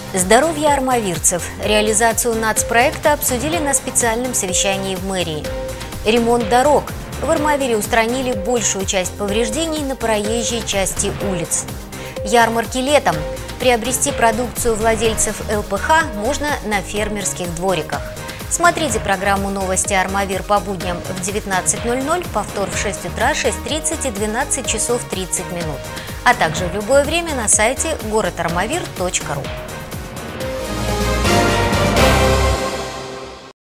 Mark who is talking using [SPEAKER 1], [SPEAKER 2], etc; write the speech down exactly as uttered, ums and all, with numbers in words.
[SPEAKER 1] Здоровье армавирцев. Реализацию нацпроекта обсудили на специальном совещании в мэрии. Ремонт дорог. В Армавире устранили большую часть повреждений на проезжей части улиц. Ярмарки летом. Приобрести продукцию владельцев эл пэ ха можно на фермерских двориках. Смотрите программу «Новости Армавир» по будням в девятнадцать ноль ноль, повтор в шесть утра, шесть тридцать и двенадцать часов тридцать минут, а также в любое время на сайте город армавир точка ру.